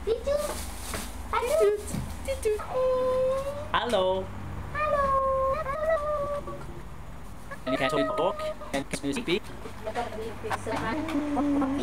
Titu. Titu. Titu. Hallo. Hallo. Hallo. En je krijgt zo in het oog en je speak. Je gaat weer fixen.